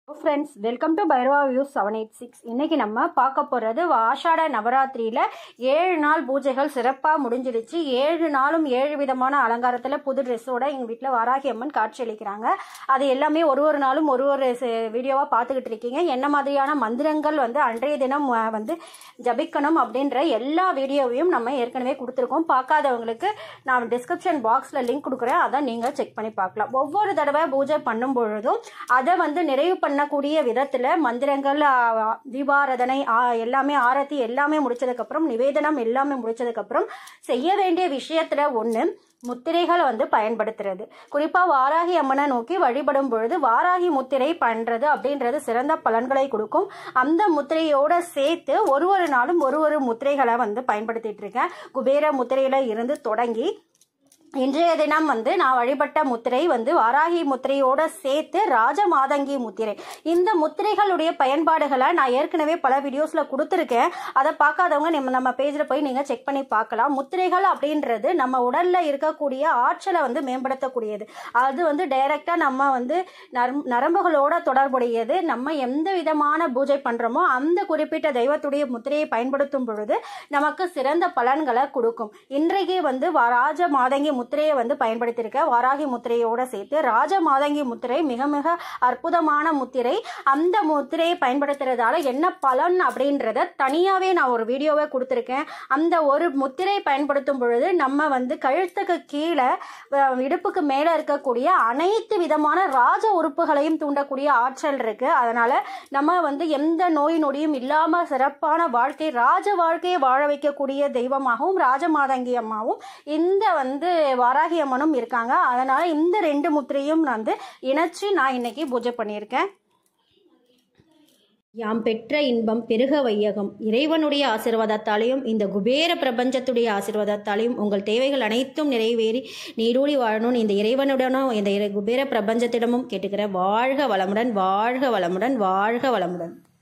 Friends, welcome to Bhairava views 786. இன்னைக்கு நம்ம பார்க்க போகிறது ஆஷாட நவராத்திரியில் 7 நாள் பூஜைகள் சிறப்பாக முடிஞ்சிருச்சு. 7 நாளும் 7 விதமான அலங்காரத்தில் புது ட்ரெஸ்ஸோட எங்கள் வீட்டில் வாராகி அம்மன் காட்சியளிக்கிறாங்க. அது எல்லாமே ஒரு நாளும் ஒரு வீடியோவாக பார்த்துக்கிட்டு இருக்கீங்க. என்ன மாதிரியான மந்திரங்கள் அன்றைய தினம் ஜபிக்கணும் அப்படின்ற எல்லா வீடியோவையும் நம்ம ஏற்கனவே கொடுத்துருக்கோம். பார்க்காதவங்களுக்கு நான் டிஸ்கிரிப்ஷன் பாக்ஸில் லிங்க் கொடுக்குறேன், அதை நீங்கள் செக் பண்ணி பார்க்கலாம். ஒவ்வொரு தடவை பூஜை பண்ணும் பொழுதும் அதை நிறைவு பண்ணக்கூடிய விதத்துல மந்திரங்கள், தீபாராதனை எல்லாமே, ஆரத்தி எல்லாமே முடிச்சதுக்கு அப்புறம், நிவேதனம் எல்லாமே முடிச்சதுக்கு அப்புறம் செய்ய வேண்டிய விஷயத்துல ஒண்ணு முத்திரைகளை பயன்படுத்துறது. குறிப்பா வாராகி அம்மனை நோக்கி வழிபடும் பொழுது வாராகி முத்திரை பண்றது அப்படின்றது சிறந்த பலன்களை கொடுக்கும். அந்த முத்திரையோட சேர்த்து ஒரு நாளும் ஒரு முத்திரைகளை பயன்படுத்திட்டு இருக்கேன். குபேர முத்திரையில இருந்து தொடங்கி இன்றைய தினம் நான் வழிபட்ட முத்திரை வாராகி முத்திரையோட சேர்த்து ராஜமாதங்கி முத்திரை. இந்த முத்திரைகளுடைய பயன்பாடுகளை நான் ஏற்கனவே பல வீடியோஸ்ல கொடுத்துருக்கேன். அதை பார்க்காதவங்க நம்ம பேஜ்ல போய் நீங்க செக் பண்ணி பார்க்கலாம். முத்திரைகள் அப்படின்றது நம்ம உடல்ல இருக்கக்கூடிய ஆற்றலை மேம்படுத்தக்கூடியது. அது டைரக்டா நம்ம நரம்புகளோட தொடர்புடையது. நம்ம எந்த விதமான பூஜை பண்றோமோ அந்த குறிப்பிட்ட தெய்வத்துடைய முத்திரையை பயன்படுத்தும் பொழுது நமக்கு சிறந்த பலன்களை கொடுக்கும். இன்றைக்கு ராஜமாதங்கி முத்திரையை பயன்படுத்தியிருக்க. வாராகி முத்திரையோட சேர்த்து ராஜமாதங்கி முத்திரை மிக மிக அற்புதமான முத்திரை. அந்த முத்திரையை பயன்படுத்துறதால என்ன பலன் அப்படின்றத தனியாவே நான் ஒரு வீடியோவை கொடுத்துருக்கேன். அந்த ஒரு முத்திரை பயன்படுத்தும் பொழுது நம்ம கழுத்துக்கு கீழே இடுப்புக்கு மேல இருக்கக்கூடிய அனைத்து விதமான ராஜ உறுப்புகளையும் தூண்டக்கூடிய ஆற்றல் இருக்கு. அதனால நம்ம எந்த நோய் நொடியும் இல்லாம சிறப்பான வாழ்க்கை, ராஜ வாழ்க்கையை வாழ வைக்கக்கூடிய தெய்வமாகவும் ராஜமாதங்கி அம்மாவும் இந்த வாராகி அம்மனும் இருக்காங்க. அதனால இந்த 2 முத்திரையும் இணைச்சு நான் இன்னைக்கு பூஜை பண்ணியிருக்கேன். யாம் பெற்ற இன்பம் பெருக வையகம். இறைவனுடைய ஆசீர்வாதத்தாலையும் இந்த குபேர பிரபஞ்சத்துடைய ஆசீர்வாதத்தாலையும் உங்கள் தேவைகள் அனைத்தும் நிறைவேறி நீடூழி வாழணும் இந்த இறைவனுடனும் இந்த குபேர பிரபஞ்சத்திடமும் கேட்டுக்கிற. வாழ்க வளமுடன், வாழ்க வளமுடன், வாழ்க வளமுடன்.